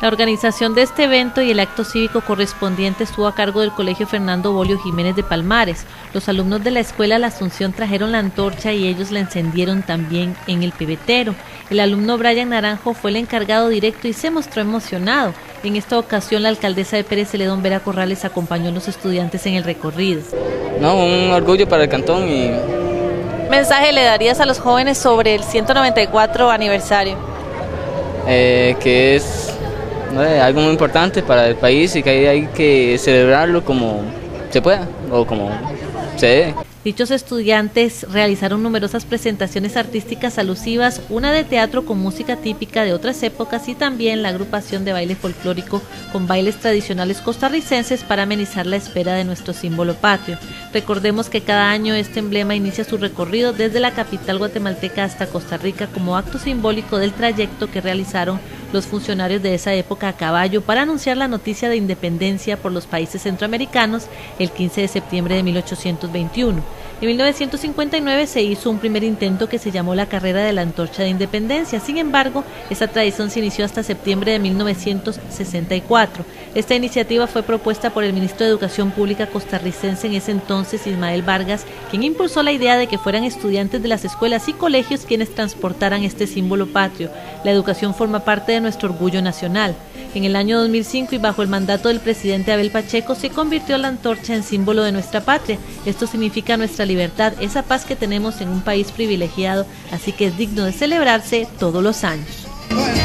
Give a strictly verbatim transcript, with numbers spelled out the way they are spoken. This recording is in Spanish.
La organización de este evento y el acto cívico correspondiente estuvo a cargo del Colegio Fernando Bolio Jiménez de Palmares. Los alumnos de la Escuela La Asunción trajeron la antorcha y ellos la encendieron también en el pebetero. El alumno Brian Naranjo fue el encargado directo y se mostró emocionado. En esta ocasión, la alcaldesa de Pérez Celedón, Vera Corrales, acompañó a los estudiantes en el recorrido. No, un orgullo para el cantón. Y... ¿Qué mensaje le darías a los jóvenes sobre el ciento noventa y cuatro aniversario? Eh, que es no sé, algo muy importante para el país y que hay, hay que celebrarlo como se pueda o como se debe. Dichos estudiantes realizaron numerosas presentaciones artísticas alusivas, una de teatro con música típica de otras épocas y también la agrupación de baile folclórico con bailes tradicionales costarricenses para amenizar la espera de nuestro símbolo patrio. Recordemos que cada año este emblema inicia su recorrido desde la capital guatemalteca hasta Costa Rica como acto simbólico del trayecto que realizaron los funcionarios de esa época a caballo para anunciar la noticia de independencia por los países centroamericanos el quince de septiembre de mil ochocientos veintiuno. En mil novecientos cincuenta y nueve se hizo un primer intento que se llamó la Carrera de la Antorcha de Independencia. Sin embargo, esa tradición se inició hasta septiembre de mil novecientos sesenta y cuatro. Esta iniciativa fue propuesta por el ministro de Educación Pública costarricense en ese entonces, Ismael Vargas, quien impulsó la idea de que fueran estudiantes de las escuelas y colegios quienes transportaran este símbolo patrio. La educación forma parte de nuestro orgullo nacional. En el año dos mil cinco y bajo el mandato del presidente Abel Pacheco se convirtió la antorcha en símbolo de nuestra patria. Esto significa nuestra libertad, esa paz que tenemos en un país privilegiado, así que es digno de celebrarse todos los años.